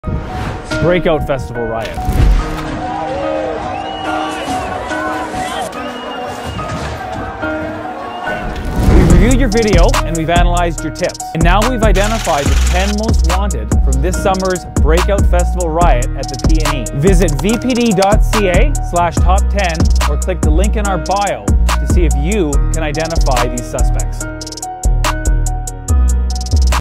Breakout Festival Riot. We've reviewed your video and we've analyzed your tips. And now we've identified the 10 most wanted from this summer's Breakout Festival Riot at the P&E. Visit vpd.ca/top10 or click the link in our bio to see if you can identify these suspects.